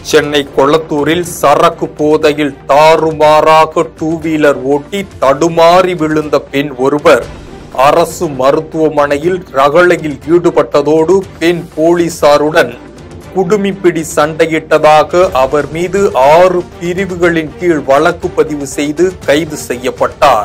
சென்னை கொளத்தூரில் சரக்கு போதையில் தாறுமாறாக டூ வீலர் ஓட்டி தடுமாறி விழுந்த பெண் ஒருவர் அரசு மருத்துவமனையில் ரகளையில் ஈடுபட்டதோடு பெண் போலீசாருடன் குடுமிப்பிடி சண்டையிட்டதாக அவர் மீது 6 பிரிவுகளின் கீழ் வழக்கு பதிவு செய்து கைது செய்யப்பட்டார்.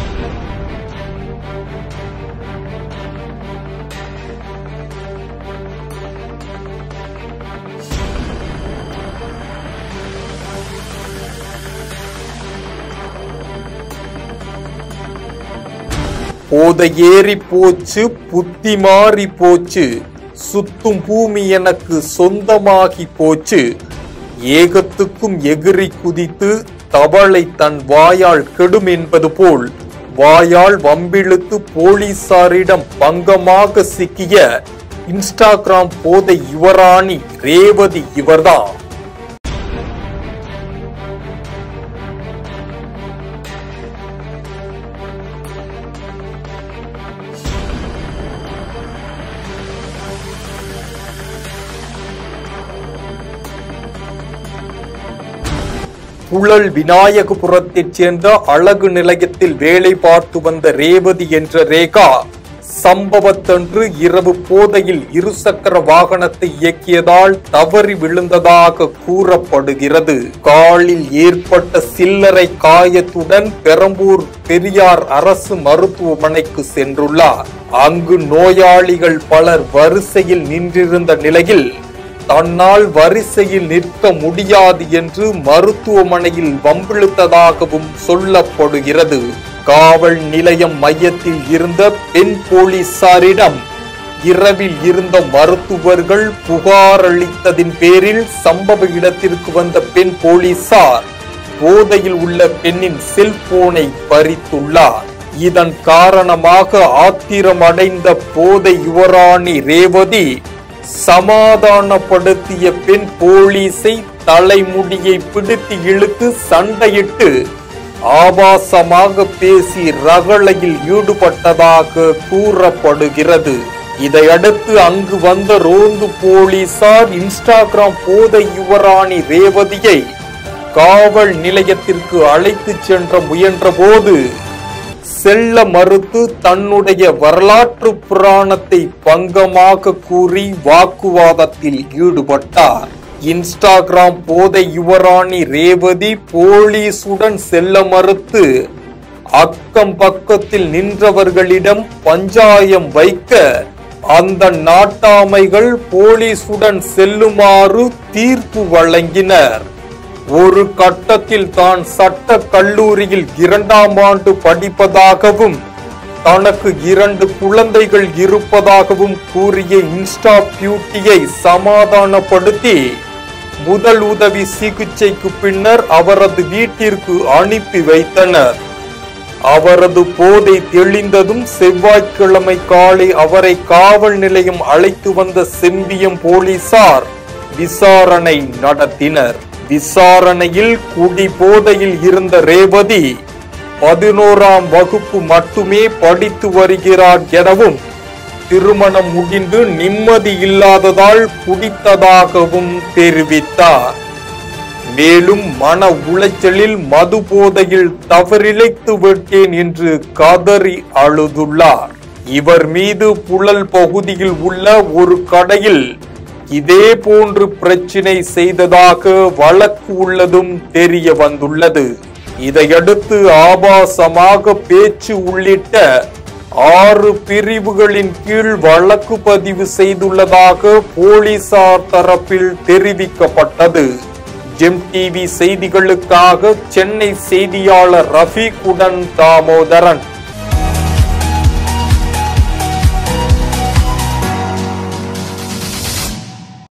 போதையேறி போச்சு, புத்தி மாறி போச்சு, சுத்தும் பூமி எனக்கு சொந்தமாகி போச்சு, ஏகத்துக்கும் எகிரி குதித்து தவளை தன் வாயால் கெடும் என்பது போல் வாயால் வம்பிழுத்து போலீசாரிடம் பங்கமாக சிக்கிய இன்ஸ்டாகிராம் போதை யுவராணி ரேவதி இவர்தான். புழல் விநாயகபுரத்தைச் சேர்ந்த அழகு நிலையத்தில் வேலை பார்த்து வந்த ரேவதி என்ற ரேகா சம்பவத்தன்று இரவு போதையில் இருசக்கர வாகனத்தை இயக்கியதால் தவறி விழுந்ததாக கூறப்படுகிறது. காலில் ஏற்பட்ட சில்லறை காயத்துடன் பெரம்பூர் பெரியார் அரசு மருத்துவமனைக்கு சென்றுள்ளார். அங்கு நோயாளிகள் பலர் வரிசையில் நின்றிருந்த நிலையில் தன்னால் வரிசையில் நிற்க முடியாது என்று மருத்துவமனையில் வம்பிழுத்ததாகவும் சொல்லப்படுகிறது. காவல் நிலையம் மையத்தில் இருந்த பெண் போலீசாரிடம் இரவில் இருந்த மருத்துவர்கள் புகார் அளித்ததின் பேரில் சம்பவ இடத்திற்கு வந்த பெண் போலீசார் போதையில் உள்ள பெண்ணின் செல்போனை பறித்துள்ளார். இதன் காரணமாக ஆத்திரமடைந்த போதை யுவராணி ரேவதி சமாதானப்படுத்திய பெண் போலீஸை தலைமுடியை பிடித்து இழுத்து சண்டையிட்டு ஆபாசமாக பேசி ரகளையில் ஈடுபட்டதாக கூறப்படுகிறது. இதையடுத்து அங்கு வந்த ரோந்து போலீசார் இன்ஸ்டாகிராம் போதை யுவராணி ரேவதியை காவல் நிலையத்திற்கு அழைத்து சென்ற முயன்ற போது செல்ல மறுத்து தன்னுடைய வரலாற்று புராணத்தை பங்கமாக கூறி வாக்குவாதத்தில் ஈடுபட்டார். இன்ஸ்டாகிராம் போதை யுவராணி ரேவதி போலீசுடன் செல்ல மறுத்து அக்கம் பக்கத்தில் நின்றவர்களிடம் பஞ்சாயம் வைக்க அந்த நாட்டாமைகள் போலீசுடன் செல்லுமாறு தீர்ப்பு வழங்கினர். ஒரு கட்டத்தில் தான் சட்ட கல்லூரியில் 2ஆம் ஆண்டு படிப்பதாகவும் தனக்கு 2 குழந்தைகள் இருப்பதாகவும் கூறிய இன்ஸ்டா பியூட்டியை சமாதானப்படுத்தி முதல் உதவி சிகிச்சைக்கு பின்னர் அவரது வீட்டிற்கு அனுப்பி வைத்தனர். அவரது போதை தெளிந்ததும் செவ்வாய்க்கிழமை காலை அவரை காவல் நிலையம் அழைத்து வந்த செம்பியம் போலீசார் விசாரணை நடத்தினர். விசாரணையில் குடி போதையில் இருந்த ரேவதி 11ஆம் வகுப்பு மட்டுமே படித்து வருகிறார் எனவும் திருமணம் முடிந்து நிம்மதி இல்லாததால் குடித்ததாகவும் தெரிவித்தார். மேலும் மன உளைச்சலில் மது போதையில் தவறிழைத்து விட்டேன் என்று கதறி அழுதுள்ளார். இவர் மீது புழல் பகுதியில் உள்ள ஒரு கடையில் இதே போன்று பிரச்சினை செய்ததாக வழக்கு உள்ளதும் தெரிய வந்துள்ளது. இதையடுத்து ஆபாசமாக பேச்சு உள்ளிட்ட 6 பிரிவுகளின் கீழ் வழக்கு பதிவு செய்துள்ளதாக போலீசார் தரப்பில் தெரிவிக்கப்பட்டது. ஜெம் டிவி செய்திகளுக்காக சென்னை செய்தியாளர் ரஃபீக்குடன் தாமோதரன்.